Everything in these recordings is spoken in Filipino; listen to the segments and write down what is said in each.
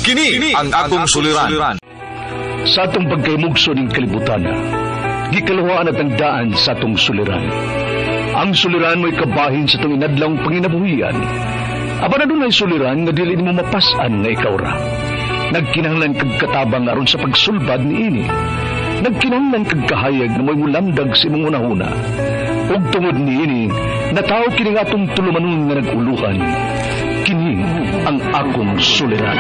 Kini ang akong suliran. Sa atong pagkaymugso ng kalibutan, gikalawaan at ang daan sa atong suliran. Ang suliran mo'y kabahin sa itong inadlang panginabuhian. Aba na doon ay suliran nga dili mo mapasan nga ikaw ra. Nagkinahanglan kag katabang aron sa pagsulbad ni ini. Nagkinahanglan kag kahayag na mo'y mulamdag sa imong unahuna. Ug tungod ni ini, nataw kini nga atong tulumanon nga naguluhan. Kini ang akong suliran.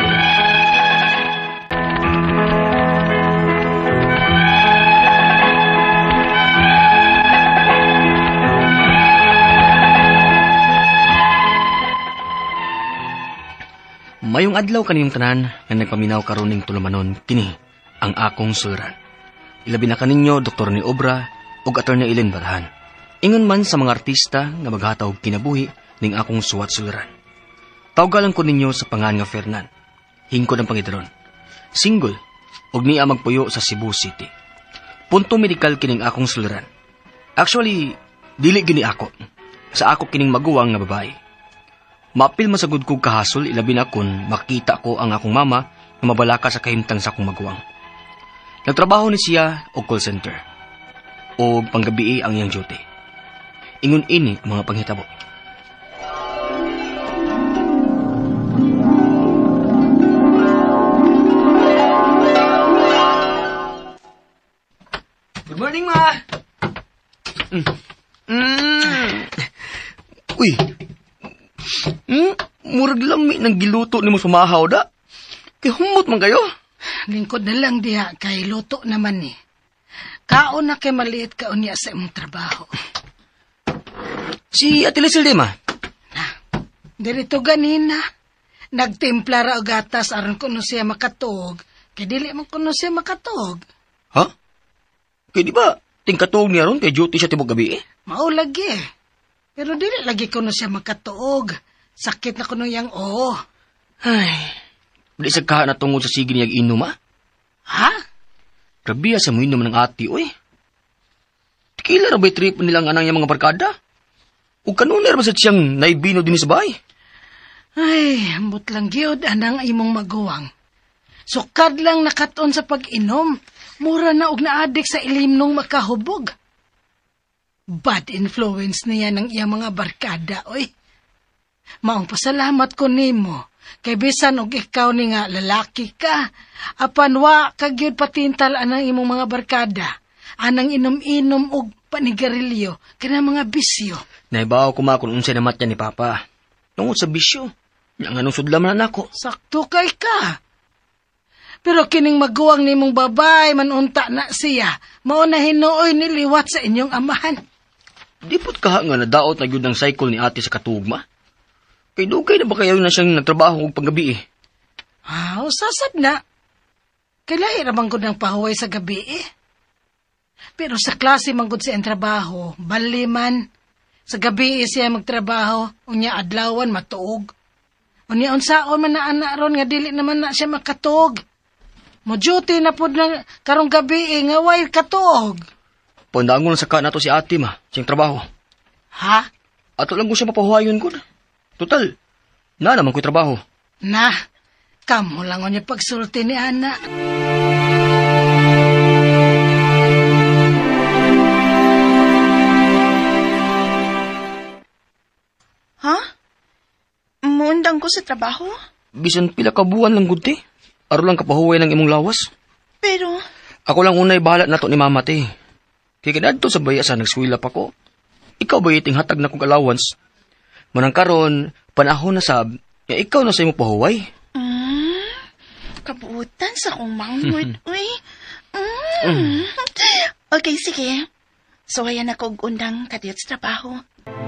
Mayong adlaw kaniyong tanan nga nagpaminaw karon ning tulumanon, kini ang akong suliran. Ilabi na kaninyo Dr. ni Obra ug Attorney Ellen Barahan. Ingon man sa mga artista nga maghataw kinabuhi ning akong suwat suliran. Tawgalan ko ninyo sa pangan nga Fernan. Hingkod ang pangidron. Single ug niya magpuyo sa Cebu City. Punto medikal kining akong suliran. Actually, dili gini ako. Sa ako kining maguwang nga babae. Mapil masagod kong kahasol, ilabi na kun makita ko ang akong mama na mabalaka sa kahimtang sa akong maguwang. Nagtrabaho ni siya o call center. O panggabi ang iyang duty. Ingon ini ang mga panghitabo. Good morning, ma! Uy! Murag lami ng giluto ni mo sumahaw da. Kay humot man kayo. Lingkod na lang diha kay luto naman ni. Kaon na kay maliit kaon niya sa imong trabaho. Si Ate Lizel di ma? Dirito ganina. Nagtimpla ra og gatas aron kuno siya makatog. Kay dili man kuno siya makatog. Ha? Kay di ba tingkatog niya ron kay duty siya tibok gabi eh? Mao lagi. Pero dili lagi kuno siya makatuog. Sakit na kuno yang Ay, di sa kaha na tungod sa sige niyag inom ah? Ha? Grabe sa mo inom ng ati oy. Tikila ra ba trip nilang anang yung mga barkada? O kanunir ba sa siyang naibino din sa bahay? Ay, ambot lang gyud anang imong maguwang. Sukad lang nakaton sa pag-inom. Mura na og naadik sa ilimnong makahubog. Bad influence niya ng iyang mga barkada, oy. Maong pasalamat ko nimo, kay bisan og ikaw ni nga lalaki ka, apan wa kagyud patintal anang imong mga barkada, anang inom-inom og panigarilyo, kanang mga bisyo. Naibaw ko ma kung unsay namatyan ni Papa. Tungod sa bisyo, yang anong sudlaman na ako. Sakto kay ka. Pero kining maguwang nimong babay, manunta na siya, mao na hinuoy niliwat sa inyong amahan. Di po't kaha nga nadaot na yun ang cycle ni ate sa katugma. Kay dugay na ba kayo na siyang nagtrabaho kong panggabi eh? Sasad na. Kailahi ramang ko ng pahuway sa gabi eh. Pero sa klase manggod siya ang trabaho, bali man. Sa gabi siya magtrabaho, unya adlawan matuog. Unya unsaon man na anak ron nga dili naman na siya makatuog. Mo-duty na po na karong gabi nga way katuog. Pandangon sa ka na to si ate ma, siyang trabaho. Ha? Ato lang ko siya mapahuhayon ko. Total, na naman ko'y trabaho. Na, kamo lang o niya pagsulti ni Ana. Ha? Muundang ko sa trabaho? Bisan pila ka buwan lang gud te. Aro lang kapahuway ng imong lawas. Pero... Ako lang unay bahala na to ni mama te. Kaya kinadto sa baya sa nagswila pa ko. Ikaw ba iting hatag na kong allowance? Manang karon, panahon na sab, ikaw na sa imo pahuway. Kabuutan sa kong manghod, uy. Okay, sige. So, ayan ako undang kadiyot sa trabaho.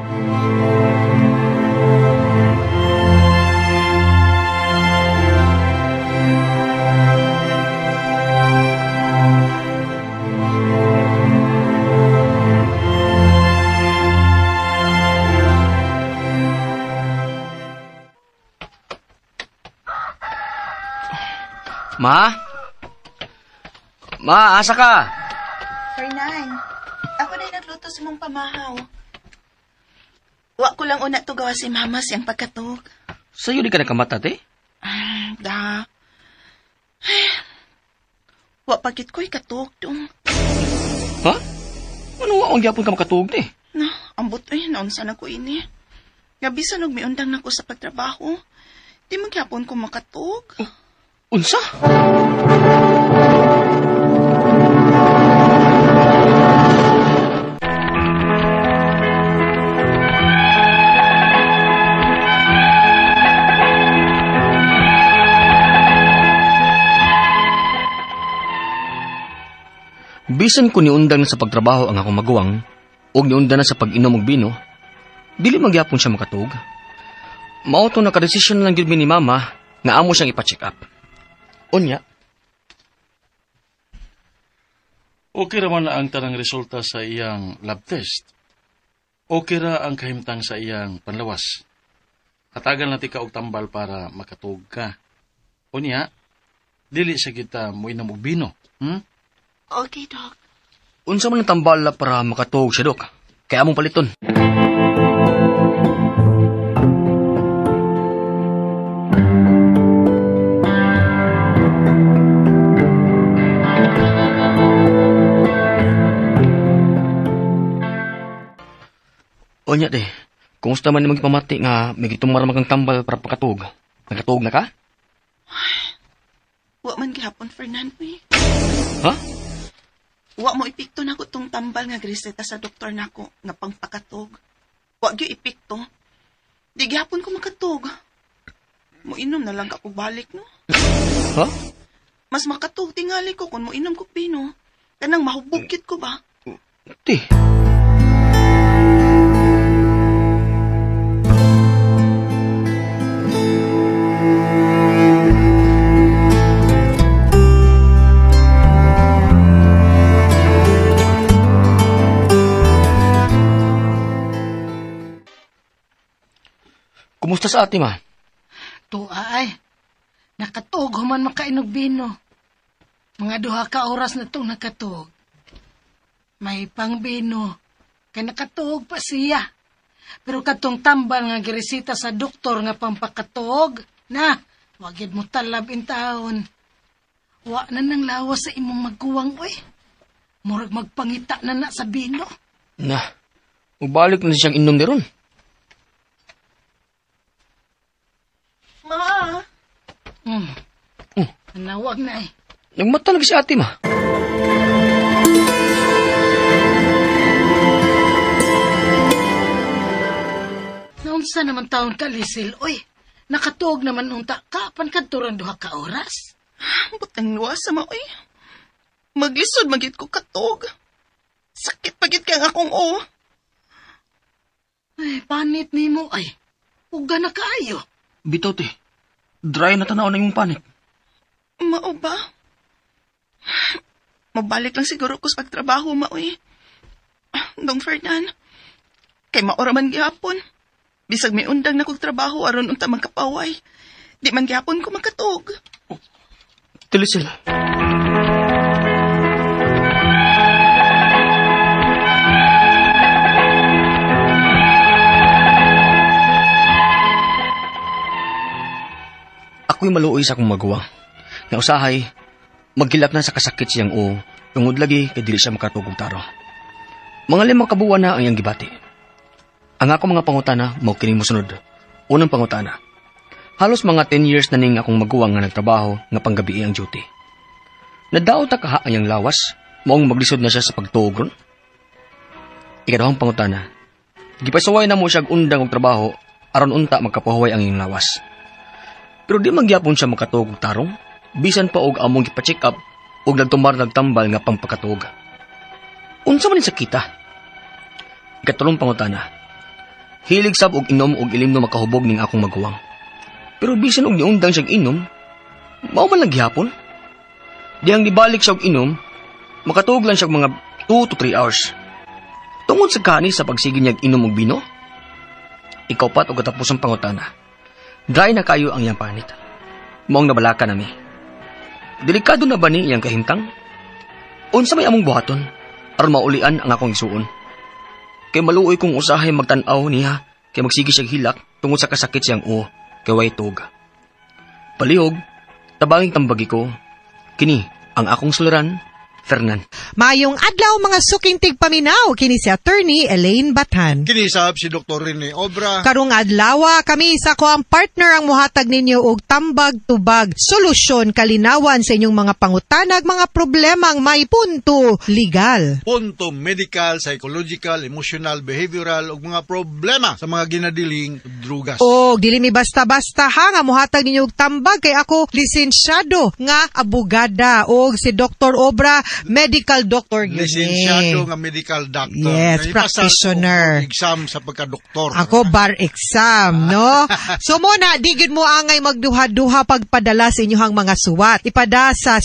Ma? Ma, asa ka? Fernan, ako na nagluto sa mong pamahaw. Wa ko lang una to gawa si mama siyang pagkatog. Sa'yo di ka nakamata, te? Da, Wa pagit ko'y katog dong. Ha? Ano ang gyapon ka makatuog ni? Na, ambot ay, naunsa na ko ini. Gabisan og miundang na ko sa pagtrabaho. Di magyapon ko makatog. Unsa? Bisan ko niundang na sa pagtrabaho ang akong maguwang, o niundang na sa pag-inom og bino, dili magyapon siya makatug. Mao to nakadesisyon lang gyud mi ni mama nga amo siyang ipa-check up. Unya, Okay raman na ang tanang resulta sa iyang lab test. Okay ra ang kahimtang sa iyang panlawas. Hatagan natin ka og tambal para makatug ka. Unya, dili sa kita mo inom og bino. Okay, Doc. unsa man ang tambala para makatug siya, Dok? Kaya among paliton. Onya de, kumusta man nimong ipamati nga may gitumara kang tambal para pakatug? Nakatug na ka? Wa man gihapon, Fernando eh. Ha? Wa mo ipikto na ko tong tambal nga greseta sa doktor nako nga pangpakatog. Wa gyud ipikto. Di gihapon ko makatog. Mo inom na lang ako balik, no? Ha? Mas makatog tingali ko kung mo inom ko pino. Kanang mahubugkit ko ba? Di. Kumusta sa ate, ma? Tuay. Nakatog human makainog bino. Mga 2 ka oras na itong nakatog. May pang bino. Kay nakatog pa siya. Pero katong tambal nga giresita sa doktor nga pampakatog, na, wagid mo talab in taon. Wa na nang lawas sa imong magkuwang, oy. Murag magpangita na sa bino. Na, ubalik na siyang inom ni ron. Ma! Nawag na eh. Nagmata lagi si ate, ma. Naunsa naman taon ka, Lisil, oy. Nakatuog naman unta ka, pankadturan 2 ka oras. Butang luwas sa maoy. Maglisod magit ko katog. Sakit pagit kang akong o. Ay, panit ni mo, ay. Uga na kaayo. Bitaw, te. Dry na tanaw na yung panit. Mao ba? Mabalik lang siguro ko sa pagtrabaho, maoy. Dong Fernan, kay maora man gihapon. Bisag may undang na kong trabaho aron unta magkapaway. Di man gihapon ko makatog. Tilisil. Ako'y maluoy sa akong magawa. Nga usahay, magkilap na sa kasakit siyang o, tungod lagi kay dili siya makatugog taro. Mga 5 kabuwan na ang iyang gibati. Ang ako mga pangutana, mao kining mosunod. Unang pangutana. Halos mga 10 years na ning akong maguwang nga nagtrabaho nga panggabi ang duty. Nadaot ta kaha ang iyang lawas, maong maglisod na siya sa pagtuog ron. Ikadawang pangutana. Gipasaway na mo siya undang og trabaho aron unta magkapahuway ang iyang lawas. Pero di magyapon siya makatuog og tarong, bisan pa og among gipa-check up og nagtambal nga pangpakatuog. Unsa man sa kita? Ikatulong pangutana. Hilig sab og inom og ilimno makahubog ning akong maguwang. Pero bisan og niundang siya inom, mao man lang gihapon. Dihang dibalik siya og inom, makatuog lang siya mga 2 to 3 hours. Tungod sa kani sa pagsige niya inom og bino. Ikaw pat og katapos ang pangutana. Dry na kayo ang iyang panit. Maong nabalaka nami. Delikado na ba ni iyang kahimtang? Unsa may among buhaton aron maulian ang akong isuon? Kay maluoy kong usahay magtan-aw niya kay magsigi siya hilak tungod sa kasakit siyang kay way tug. Palihog, tabanging tambagi ko Kini ang akong suliran, Fernan. Mayong adlaw mga suking tigpaminaw kini si Attorney Elaine Bathan. Kinisab si Dr. Rene Obra. Karong adlaw kami sa ko ang partner ang muhatag ninyo og tambag tubag solusyon kalinawan sa inyong mga pangutanag mga problemang may punto legal. Punto medical, psychological, emotional, behavioral ug mga problema sa mga ginadiling drugas. O dili mi basta-basta ha nga muhatag ninyo og tambag kay ako lisensyado nga abogada og si Dr. Obra medical doctor gyud. Lisensyado nga medical doctor. Yes, practitioner. Exam sa pagka-doktor. Ako bar exam, no? So muna, di gyud mo angay magduha-duha pagpadala sa inyohang mga suwat. Ipada sa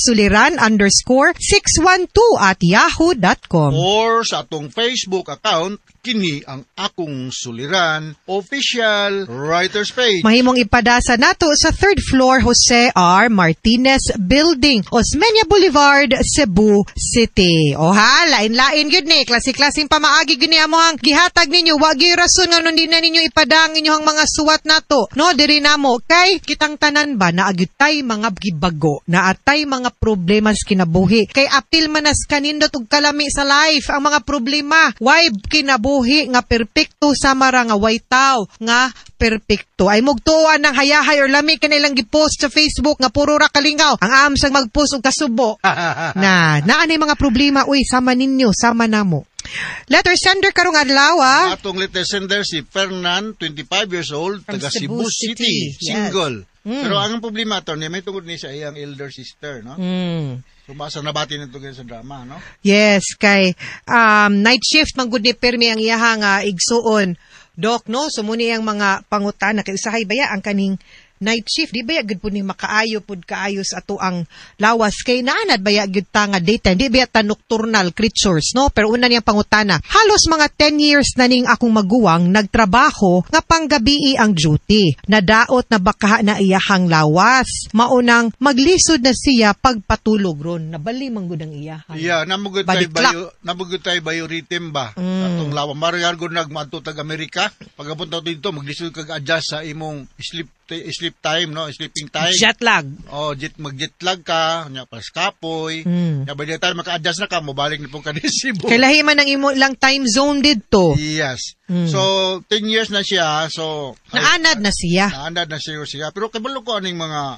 suliran_612@yahoo.com. Or sa atong Facebook account, kini ang akong suliran official writers page. Mahimong ipadasa nato sa 3rd floor Jose R. Martinez Building, Osmeña Boulevard, Cebu City. O ha, lain-lain yun ni. Klase-klaseng pamaagi yun ni amohang gihatag ninyo. Wag yung rason nga nun di na ninyo ipadang inyong mga suwat nato. No, diri na mo. Kay kitang tanan ba na agyutay mga gibago, na atay mga problema sa kinabuhi. Kay apil manas kanindot ug kalami sa life ang mga problema. Why kinabuhi nga perpekto sama ra nga way tao nga perpekto. Ay mugtuan ng hayahay or lami kanilang gipost sa Facebook nga puro ra kalingaw. Ang am sang magpost og kasubo. Naanay mga problema, uy, sama ninyo, sama namo. Letter sender karong adlaw. Atong letter sender si Fernan, 25 years old, From taga Cebu Cebu City, City. Yes. single. Pero ang problema to, may tungod ni sa iyang elder sister, no? So basta nabati nito sa drama, no? Yes, kay night shift man gud ni permi ang iyahang igsuon. Doc, no? So muni ang mga pangutana kay usahay baya ang kaning night shift, di baya gud pud ni makaayo pud kaayo sa ato ang lawas kay naanad baya gud ta nga daytime, di baya ta nocturnal creatures, no? Pero una niyang pangutana, halos mga 10 years na ning akong maguwang nagtrabaho nga panggabii ang duty. Nadaot na baka na iyahang lawas. Maunang maglisod na siya pagpatulog ron. Nabali man gud ang iyahang. Yeah, namugod tay biorhythm ba? Atong lawa marigar gud nagmadto tag Amerika. Pagapunta dito maglisod kag adjust sa imong sleep time, no? Sleeping time. Jet lag. Oh, mag-jet lag ka, nya pas kapoy. Nya ba tayo maka-adjust na ka, mobalik ni pong kanisibo. Kailahi man ang imo lang time zone dito. Yes. So 10 years na siya. So Naanad na siya. Naanad na siya. Pero kabalo ko aning mga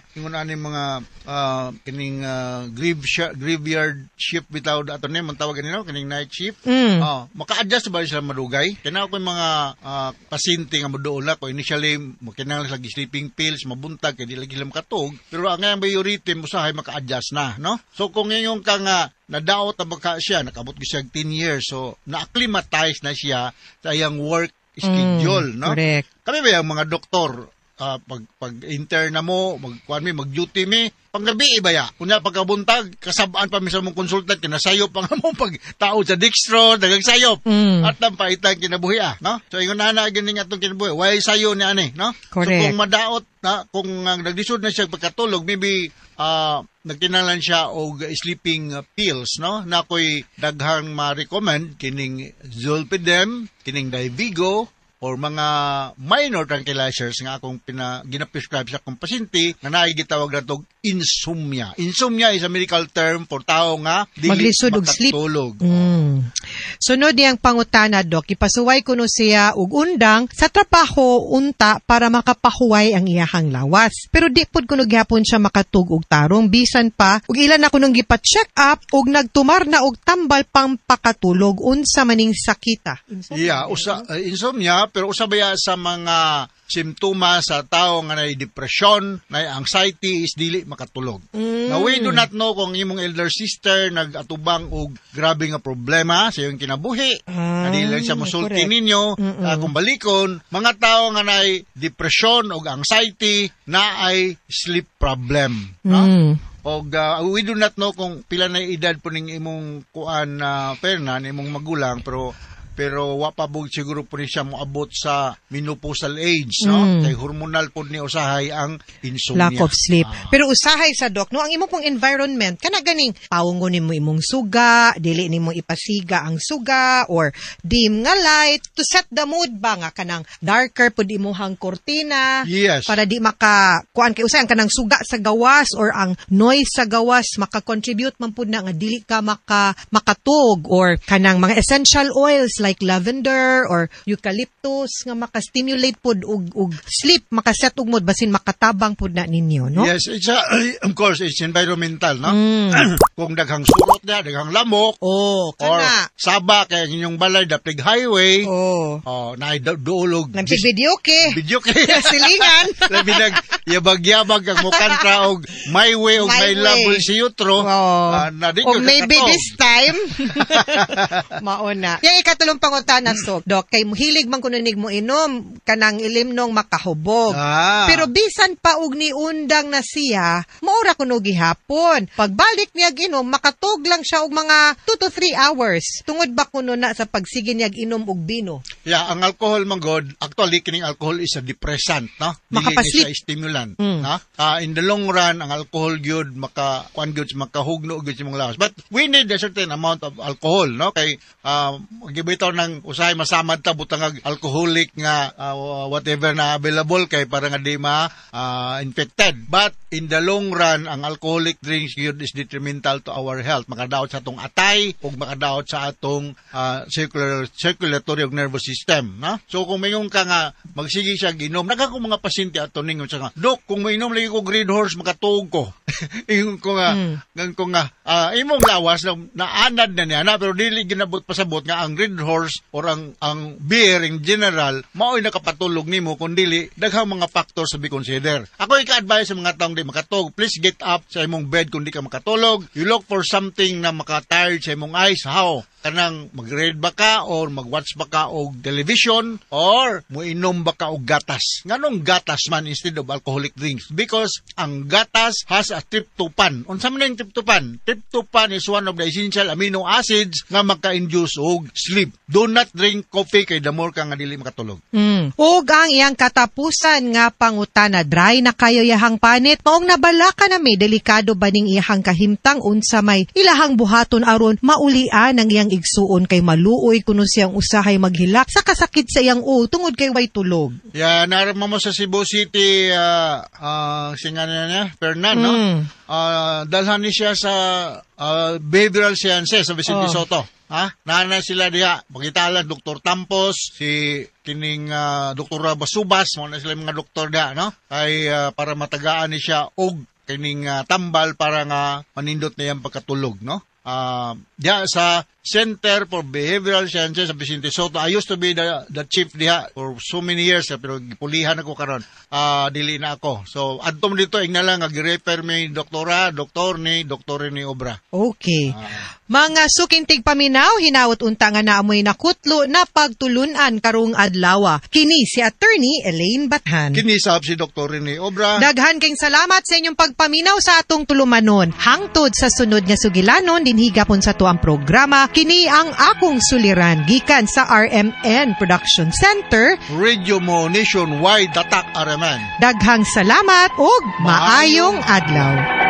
kining graveyard shift without ato ni man tawag kanino kining night shift. Maka-adjust ba sila madugay? Kana ko mga pasyente nga moduola ko initially kinahanglan lagi sleeping pills mabuntag kay di lagi lam katog. Pero ang ngayang biorhythm usahay maka-adjust na, no? So kung ngayon ka nga nadaot na baka siya, nakabot ko siya 10 years, so na-acclimatize na siya sa iyang work schedule, no? Correct. Kami ba yung mga doktor, pag-intern na mo, mag-duty mi, panggabi ibaya. Kunya pagkabuntag, kasabaan pa mi sa mong konsultant, kinasayop pa nga mong pag-tao sa dextro, dagang-sayop. At ang paitan kinabuhi, no? So, yung nanagin nga itong kinabuhi, why sayo ni ane, no? Correct. So, kung madaot, kung nagdisod na siya pagkatulog, maybe, nagkinalan siya og sleeping pills, no? Na ako'y daghang ma-recommend kining Zolpidem, kining Dayvigo, or mga minor tranquilizers nga akong gina-prescribe sa akong pasyente na naigitawag na itong insomnia. Insomnia is a medical term for tao nga dili maglisod og sleep. Sunod niyang pangutana, Dok, ipasuway ko no siya og undang sa trabaho unta para makapahuway ang iyahang lawas. Pero di pud kuno gyapon siya makatug og tarong bisan pa ug ilan ako nung gipa-check up ug nagtumar na og tambal pang pakatulog unsa maning sakita. Insomnia pero usabaya sa mga simptoma sa tao nga nay depression, nay anxiety is dili makatulog. Now we do not know kung imong elder sister nagatubang og grabe nga problema sa iyong kinabuhi. Dili lang siya mosulti ninyo. Kung balikon, mga tao nga nay depression og anxiety na ay sleep problem, no? Og we do not know kung pila na edad po ning imong kuan Fernan, imong magulang, pero pero wa pa bug siguro po ni siya moabot sa menopausal age, no? Kay hormonal po ni usahay ang insomnia. Lack of sleep. Pero usahay sa Doc, no, ang imo pong environment, kana ganing pawongon nimo imong suga, dili nimo ipasiga ang suga, or dim nga light, to set the mood ba nga kanang darker pud imuhang kortina, Yes. para di kuan kay usay ang kanang suga sa gawas or ang noise sa gawas maka-contribute man pud na nga dili ka makatug, or kanang mga essential oils like lavender or eucalyptus nga maka-stimulate pud og sleep, makaset og mood basin makatabang pud na ninyo, no? Yes, of course, it's environmental, no? Kung daghang surot na, daghang lamok, or kana. saba kay inyong balay dapig highway, na duolog. Nagsi-video ke. Video kay Silingan. labi yabag-yabag ang mukantra og my way og may labol si Yutro. O maybe this time. Mauna. Yung ikatulong pangutana, Doc, kay hilig man kununig mo inom, kanang ilimnong makahubog. Pero bisan pa og ni undang na siya, maura kuno gihapon. Pagbalik niya ginom, makatog lang siya og mga 2 to 3 hours. Tungod ba kuno na sa pagsige niya inom og bino? Yeah, ang alcohol man god, actually kining alcohol is a depressant, no? Makapasleep. Dili siya stimulant, no? In the long run, ang alcohol gyud makahugno gyud sa mga lawas. But we need a certain amount of alcohol, no? Kay gibitaw ng usahay masamad ta butang alcoholic nga whatever na available kay para nga di infected. But in the long run, ang alcoholic drinks gyud is detrimental to our health. Makadaot sa atong atay ug makadaot sa atong circulatory ug nervous system, no? So kung mayong ka nga magsige siya ginom, nagako mga pasyente ato ningon sa Dok, kung mainom lagi ko Red Horse makatuog ko. Ingon ko nga imong lawas na naanad na niya na, pero dili ginabot pasabot nga ang Red Horse or ang beer in general mao'y nakapatulog nimo kun dili daghang mga factors to be consider. Ako ika-advise sa mga taong di makatulog, please get up sa imong bed kung di ka makatulog. You look for something na maka-tired sa imong eyes. How? Kanang mag-read ba ka or mag-watch ba ka og television or muinom ba ka og gatas. Nganong gatas man instead of alcoholic drinks? Because ang gatas has a tryptophan. Unsa man ang tryptophan? Tryptophan is one of the essential amino acids nga maka-induce og sleep. Do not drink coffee kay damor ka nga dili makatulog. Ug ang iyang katapusan nga pangutana, dry na kayo yahang panit, maong nabala ka na may delikado ba ning iyang kahimtang unsa may ilahang buhaton aron maulian ang iyang igsuon kay maluoy kuno siyang usahay maghilak sa kasakit sa iyang tungod kay way tulog. Yeah, narama mo sa Cebu City singana niya Fernan, no? Dalhan ni siya sa behavioral sciences sa Vicente Soto. Nana sila diha, pagkitalan Dr. Tampos, si kining Dr. Basubas, mo na sila mga doktor diha, no? Ay para matagaan ni siya og kining tambal para nga manindot na iyang pagkatulog, no? Diha sa Center for Behavioral Sciences sa Vicente Soto. I used to be the chief diha for so many years, pero gipulihan ako karon. Dili na ako. So adto mo dito ing nalang agi-refer mi doktor ni Obra. Okay. Mga sukintig paminaw, hinawot unta nga naamoy nakutlo na pagtulunan karong adlaw. Kini si Attorney Elaine Bathan. Kini sab si Dr. ni Obra. Daghan kayong salamat sa inyong pagpaminaw sa atong tulumanon. Hangtod sa sunod nga sugilanon dinhigapon sa tuang programa. Kini ang akong suliran gikan sa RMN Production Center. Radio mo nationwide tatak RMN. Daghang salamat ug maayong adlaw.